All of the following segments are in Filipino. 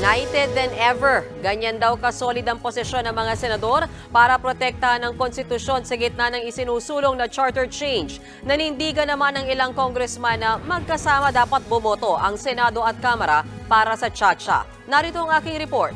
United than ever. Ganyan daw kasolid ang posisyon ng mga senador para protektahan ang konstitusyon sa gitna ng isinusulong na charter change. Nanindigan naman ng ilang congressman na magkasama dapat bumoto ang Senado at Kamara para sa Chacha. Narito ang aking report.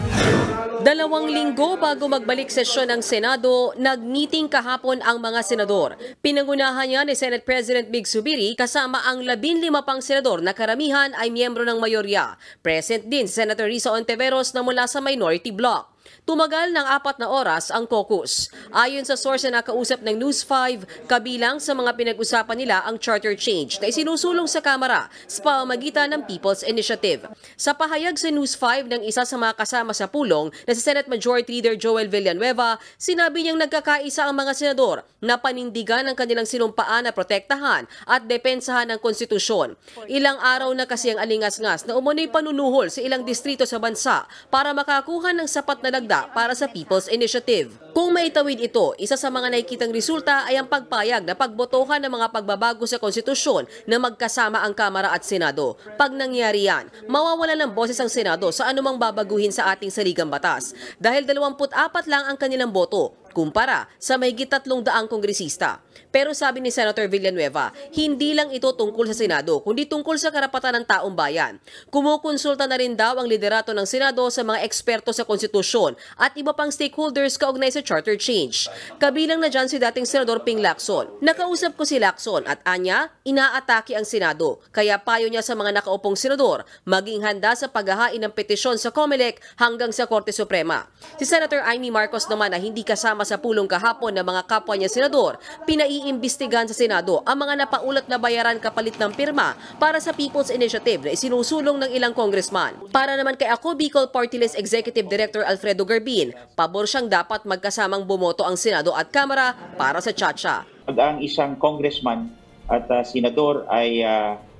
2 linggo bago magbalik sesyon ng Senado, nag-meeting kahapon ang mga senador. Pinangunahan niya ni Senate President Mig Zubiri kasama ang 15 pang senador na karamihan ay miyembro ng mayorya. Present din si Senator Risa Ontiveros na mula sa minority bloc. Tumagal ng 4 na oras ang caucus. Ayon sa source na nakausap ng News 5, kabilang sa mga pinag-usapan nila ang charter change na isinusulong sa Kamara sa pamamagitan ng People's Initiative. Sa pahayag sa News 5 ng isa sa mga kasama sa pulong na si Senate Majority Leader Joel Villanueva, sinabi niyang nagkakaisa ang mga senador na panindigan ang kanilang sinumpaan na protektahan at depensahan ng konstitusyon. Ilang araw na kasi ang alingas-ngas na umunoy panunuhol sa ilang distrito sa bansa para makakuha ng sapat na lagda para sa People's Initiative. Kung maitawid ito, isa sa mga nakikitang resulta ay ang pagpayag na pagbotohan ng mga pagbabago sa konstitusyon na magkasama ang Kamara at Senado. Pag nangyari yan, mawawala ng boses ang Senado sa anumang babaguhin sa ating saligang batas dahil 24 lang ang kanilang boto kumpara sa mahigit 300 kongresista. Pero sabi ni Senator Villanueva, hindi lang ito tungkol sa Senado, kundi tungkol sa karapatan ng taong bayan. Kumukonsulta na rin daw ang liderato ng Senado sa mga eksperto sa konstitusyon at iba pang stakeholders kaugnay sa charter change. Kabilang na dyan si dating Senador Ping Lacson. Nakausap ko si Lacson at anya, inaatake ang Senado. Kaya payo niya sa mga nakaupong senador, maging handa sa paghahain ng petisyon sa COMELEC hanggang sa Korte Suprema. Si Senator Amy Marcos naman na hindi kasama sa pulong kahapon ng mga kapwa niya senador, pinaiimbestigahan sa Senado ang mga napaulat na bayaran kapalit ng pirma para sa People's Initiative na isinusulong ng ilang congressman. Para naman kay Ako Bicol Party List Executive Director Alfredo Garbin, pabor siyang dapat magkasamang bumoto ang Senado at Kamara para sa Chacha. Pag ang isang congressman at senador ay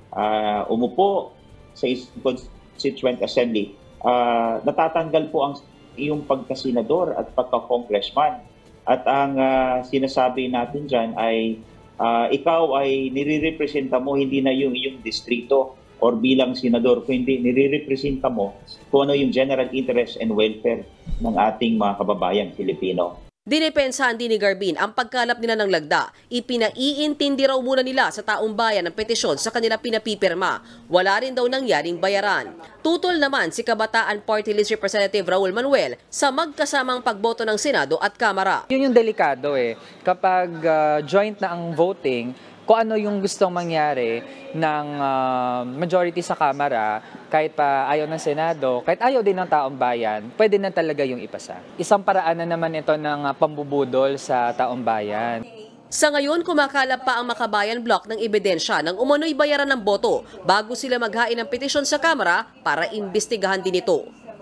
umupo sa Constituent Assembly, natatanggal po ang iyong pagkasenador at pagka-congressman. At ang sinasabi natin dyan ay ikaw ay nire-representa mo hindi na yung iyong distrito or bilang senador, kundi nire-representa mo kung ano yung general interest and welfare ng ating mga kababayang Pilipino. Dinipensahan din ni Garbin ang pagkalap nila ng lagda. Ipinaiintindi raw muna nila sa taong bayan ang petisyon sa kanila pinapipirma. Wala rin daw nangyaring bayaran. Tutol naman si Kabataan Party List Representative Raul Manuel sa magkasamang pagboto ng Senado at Kamara. Yun yung delikado kapag joint na ang voting, kung ano yung gustong mangyari ng majority sa Kamara, kahit pa ayaw ng Senado, kahit ayaw din ng taong bayan, pwede na talaga yung ipasa. Isang paraan na naman ito ng pambubudol sa taong bayan. Sa ngayon, kumakalap pa ang Makabayan Bloc ng ebidensya ng umano'y bayaran ng boto bago sila maghain ng petisyon sa Kamara para imbestigahan din ito.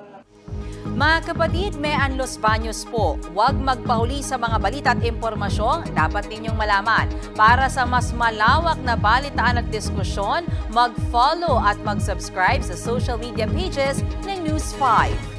Mga kapatid, Mean Los Baños po. Huwag magpahuli sa mga balita at impormasyong dapat ninyong malaman. Para sa mas malawak na balitaan at diskusyon, mag-follow at mag-subscribe sa social media pages ng News 5.